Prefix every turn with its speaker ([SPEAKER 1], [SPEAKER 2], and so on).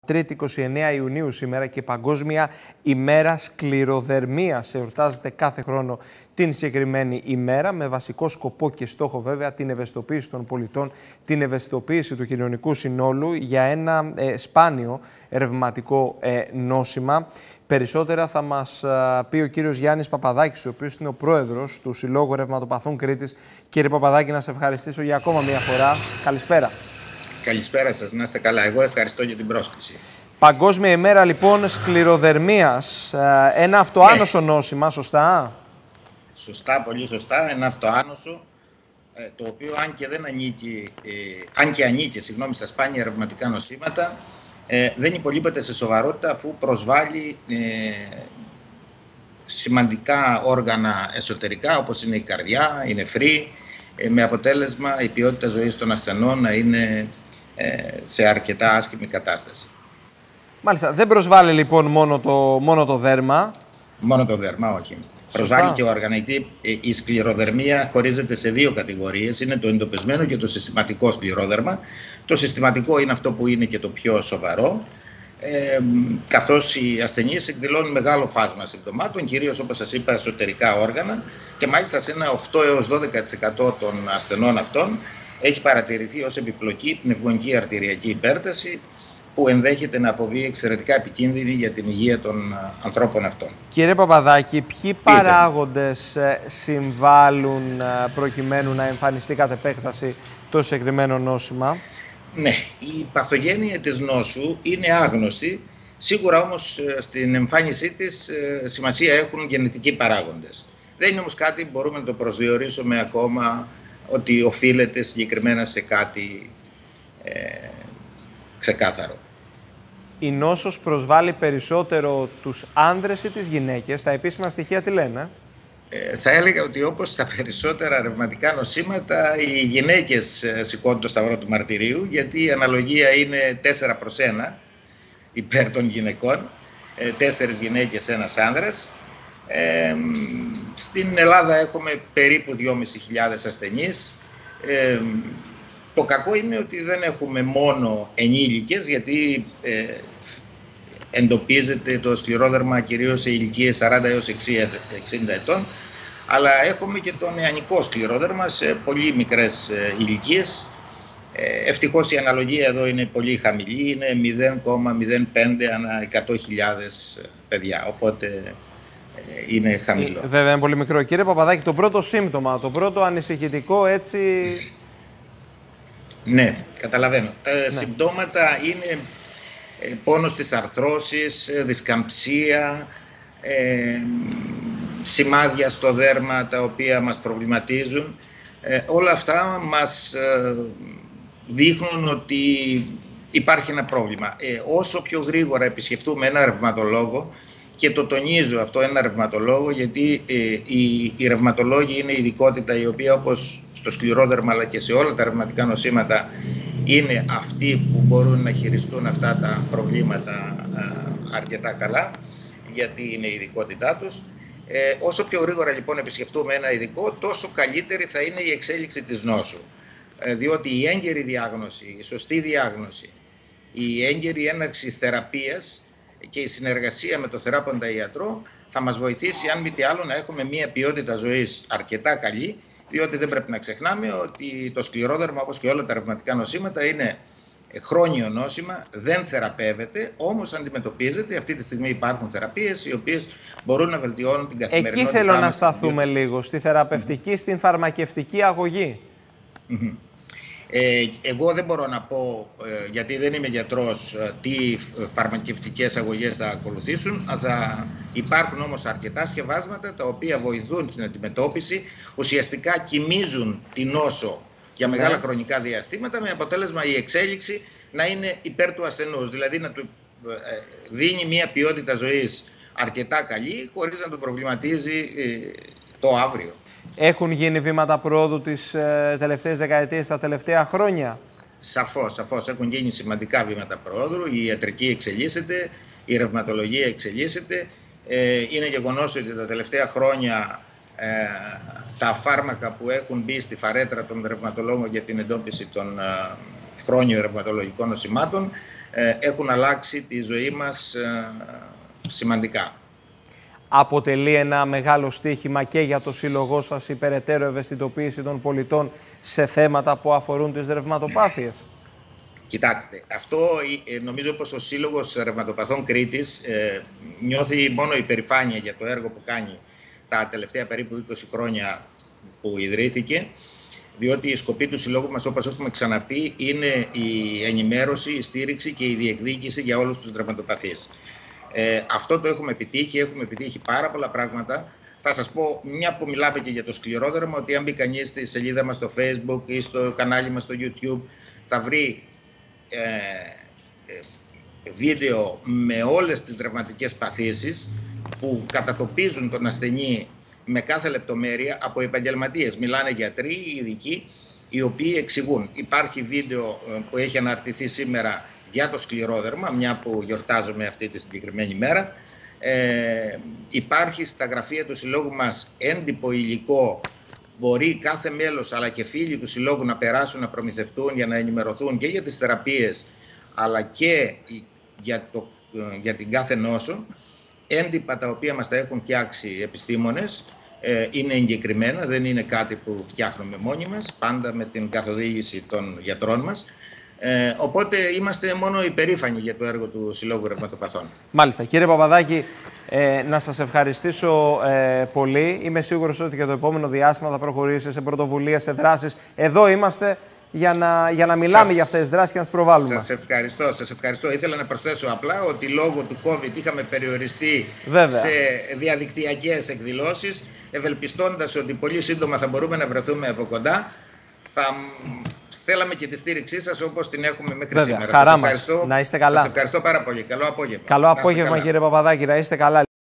[SPEAKER 1] Τρίτη 29 Ιουνίου σήμερα και Παγκόσμια ημέρα σκληροδερμίας. Εορτάζεται κάθε χρόνο την συγκεκριμένη ημέρα με βασικό σκοπό και στόχο βέβαια την ευαισθητοποίηση των πολιτών, την ευαισθητοποίηση του κοινωνικού συνόλου για ένα σπάνιο ρευματικό νόσημα. Περισσότερα θα μας πει ο κύριος Γιάννης Παπαδάκης, ο οποίος είναι ο πρόεδρος του Συλλόγου Ρευματοπαθών Κρήτης. Κύριε Παπαδάκη, να σε ευχαριστήσω για ακόμα μια φορά. Καλησπέρα.
[SPEAKER 2] Καλησπέρα σας, να είστε καλά. Εγώ ευχαριστώ για την πρόσκληση.
[SPEAKER 1] Παγκόσμια ημέρα λοιπόν σκληροδερμίας, ένα αυτοάνωσο νόσημα, σωστά?
[SPEAKER 2] Σωστά, πολύ σωστά, ένα αυτοάνωσο, το οποίο αν και δεν ανήκει, ανήκει στα σπάνια ρευματικά νοσήματα, δεν υπολείπεται σε σοβαρότητα αφού προσβάλλει σημαντικά όργανα εσωτερικά όπως είναι η καρδιά, η νεφρή, με αποτέλεσμα η ποιότητα ζωής των ασθενών να είναι σε αρκετά άσχημη κατάσταση.
[SPEAKER 1] Μάλιστα, δεν προσβάλλει λοιπόν μόνο το δέρμα.
[SPEAKER 2] Μόνο το δέρμα, όχι. Προσβάλλει και όργανα. Γιατί η σκληροδερμία χωρίζεται σε δύο κατηγορίες. Είναι το εντοπισμένο και το συστηματικό σκληρόδερμα. Το συστηματικό είναι αυτό που είναι και το πιο σοβαρό. Καθώς οι ασθενείς εκδηλώνουν μεγάλο φάσμα συμπτωμάτων, κυρίως όπως σας είπα εσωτερικά όργανα, και μάλιστα σε ένα 8 έως 12% των ασθενών αυτών έχει παρατηρηθεί ως επιπλοκή πνευμονική αρτηριακή υπέρταση, που ενδέχεται να αποβεί εξαιρετικά επικίνδυνη για την υγεία των ανθρώπων αυτών.
[SPEAKER 1] Κύριε Παπαδάκη, ποιοι παράγοντες συμβάλλουν προκειμένου να εμφανιστεί κατ' επέκταση το συγκεκριμένο νόσημα?
[SPEAKER 2] Ναι, η παθογένεια της νόσου είναι άγνωστη. Σίγουρα όμως στην εμφάνισή της σημασία έχουν γενετικοί παράγοντες. Δεν είναι όμως κάτι που μπορούμε να το προσδιορίσουμε ακόμα ότι οφείλεται συγκεκριμένα σε κάτι ξεκάθαρο.
[SPEAKER 1] Η νόσος προσβάλλει περισσότερο τους άνδρες ή τις γυναίκες? Τα επίσημα στοιχεία τι λένε?
[SPEAKER 2] Θα έλεγα ότι όπως τα περισσότερα ρευματικά νοσήματα, οι γυναίκες σηκώνουν το σταυρό του μαρτυρίου, γιατί η αναλογία είναι 4 προς 1 υπέρ των γυναικών, 4 γυναίκες, 1 άνδρας. Στην Ελλάδα έχουμε περίπου 2.500 ασθενείς. Το κακό είναι ότι δεν έχουμε μόνο ενήλικες, γιατί εντοπίζεται το σκληρόδερμα κυρίως σε ηλικίες 40 έως 60 ετών, αλλά έχουμε και το νεανικό σκληρόδερμα σε πολύ μικρές ηλικίες. Ευτυχώς η αναλογία εδώ είναι πολύ χαμηλή, είναι 0,05 ανά 100.000 παιδιά, οπότε είναι χαμηλό.
[SPEAKER 1] Βέβαια είναι πολύ μικρό. Κύριε Παπαδάκη, το πρώτο σύμπτωμα, το πρώτο ανησυχητικό έτσι...
[SPEAKER 2] Ναι, καταλαβαίνω. Τα συμπτώματα είναι πόνος της αρθρώσης, δισκαμψία, σημάδια στο δέρμα τα οποία μας προβληματίζουν. Όλα αυτά μας δείχνουν ότι υπάρχει ένα πρόβλημα. Όσο πιο γρήγορα επισκεφτούμε ένα ρευματολόγο, και το τονίζω αυτό, ένα ρευματολόγο, γιατί οι ρευματολόγοι είναι ειδικότητα η οποία όπως στο σκληρόδερμα αλλά και σε όλα τα ρευματικά νοσήματα είναι αυτοί που μπορούν να χειριστούν αυτά τα προβλήματα αρκετά καλά, γιατί είναι η ειδικότητά τους. Όσο πιο γρήγορα λοιπόν επισκεφτούμε ένα ειδικό, τόσο καλύτερη θα είναι η εξέλιξη της νόσου. Διότι η έγκαιρη διάγνωση, η σωστή διάγνωση, η έγκαιρη έναρξη θεραπείας και η συνεργασία με το θεράποντα ιατρό θα μας βοηθήσει, αν μη τι άλλο, να έχουμε μια ποιότητα ζωής αρκετά καλή, διότι δεν πρέπει να ξεχνάμε ότι το σκληρόδερμα, όπως και όλα τα ρευματικά νοσήματα, είναι χρόνιο νόσημα, δεν θεραπεύεται, όμως αντιμετωπίζεται. Αυτή τη στιγμή υπάρχουν θεραπείες οι οποίες μπορούν να βελτιώνουν την καθημερινότητά μας.
[SPEAKER 1] Εκεί θέλω να σταθούμε λίγο, στη θεραπευτική, στην φαρμακευτική αγωγή.
[SPEAKER 2] Εγώ δεν μπορώ να πω, γιατί δεν είμαι γιατρός, τι φαρμακευτικές αγωγές θα ακολουθήσουν. Θα υπάρχουν όμως αρκετά σκευάσματα τα οποία βοηθούν στην αντιμετώπιση, ουσιαστικά κοιμίζουν την νόσο για μεγάλα χρονικά διαστήματα, με αποτέλεσμα η εξέλιξη να είναι υπέρ του ασθενούς, δηλαδή να του δίνει μια ποιότητα ζωής αρκετά καλή, χωρίς να τον προβληματίζει το αύριο.
[SPEAKER 1] Έχουν γίνει βήματα πρόοδου τις τελευταίες δεκαετίες, τα τελευταία χρόνια?
[SPEAKER 2] Σαφώς έχουν γίνει σημαντικά βήματα πρόοδου. Η ιατρική εξελίσσεται, η ρευματολογία εξελίσσεται. Είναι γεγονός ότι τα τελευταία χρόνια τα φάρμακα που έχουν μπει στη φαρέτρα των ρευματολόγων για την εντόπιση των χρόνιων ρευματολογικών νοσημάτων έχουν αλλάξει τη ζωή μας σημαντικά.
[SPEAKER 1] Αποτελεί ένα μεγάλο στοίχημα και για το σύλλογό σας η περαιτέρω ευαισθητοποίηση των πολιτών σε θέματα που αφορούν τις ρευματοπάθειες?
[SPEAKER 2] Κοιτάξτε, αυτό νομίζω πως ο Σύλλογος Ρευματοπαθών Κρήτης νιώθει μόνο υπερηφάνεια για το έργο που κάνει τα τελευταία περίπου 20 χρόνια που ιδρύθηκε, διότι η σκοπή του Συλλόγου μας, όπως έχουμε ξαναπεί, είναι η ενημέρωση, η στήριξη και η διεκδίκηση για όλους τους ρευματοπαθείς. Αυτό το έχουμε επιτύχει πάρα πολλά πράγματα. Θα σας πω, μια που μιλάμε και για το σκληρόδερμα, ότι αν μπει κανείς στη σελίδα μας στο Facebook ή στο κανάλι μας στο YouTube, θα βρει βίντεο με όλες τις ρευματικές παθήσεις που κατατοπίζουν τον ασθενή με κάθε λεπτομέρεια από επαγγελματίες. Μιλάνε γιατροί, ειδικοί, οι οποίοι εξηγούν. Υπάρχει βίντεο που έχει αναρτηθεί σήμερα για το σκληρόδερμα, μια που γιορτάζουμε αυτή τη συγκεκριμένη μέρα. Υπάρχει στα γραφεία του Συλλόγου μας έντυπο υλικό. Μπορεί κάθε μέλος αλλά και φίλοι του Συλλόγου να περάσουν, να προμηθευτούν για να ενημερωθούν και για τις θεραπείες αλλά και για την κάθε νόσο. Έντυπα τα οποία μας τα έχουν φτιάξει επιστήμονες, είναι εγκεκριμένα, δεν είναι κάτι που φτιάχνουμε μόνοι μας, πάντα με την καθοδήγηση των γιατρών μας. Οπότε είμαστε μόνο υπερήφανοι για το έργο του Συλλόγου Ρευματοπαθών.
[SPEAKER 1] Μάλιστα. Κύριε Παπαδάκη, να σας ευχαριστήσω πολύ. Είμαι σίγουρος ότι για το επόμενο διάστημα θα προχωρήσει σε πρωτοβουλίες, σε δράσεις. Εδώ είμαστε για να μιλάμε για αυτές τις δράσεις και να τις προβάλλουμε.
[SPEAKER 2] Σας ευχαριστώ. Ήθελα να προσθέσω απλά ότι λόγω του COVID είχαμε περιοριστεί σε διαδικτυακές εκδηλώσεις, ευελπιστώντας ότι πολύ σύντομα θα μπορούμε να βρεθούμε από κοντά. Θέλαμε και τη στήριξή σας όπως την έχουμε μέχρι σήμερα.
[SPEAKER 1] Χαρά μας. Να είστε καλά.
[SPEAKER 2] Σας ευχαριστώ πάρα πολύ. Καλό απόγευμα.
[SPEAKER 1] Καλό απόγευμα, κύριε Παπαδάκη. Να είστε καλά.